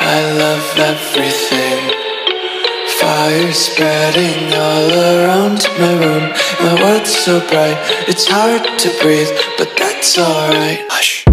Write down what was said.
I love everything. Fire spreading all around my room. My world's so bright, it's hard to breathe, but that's alright. Hush.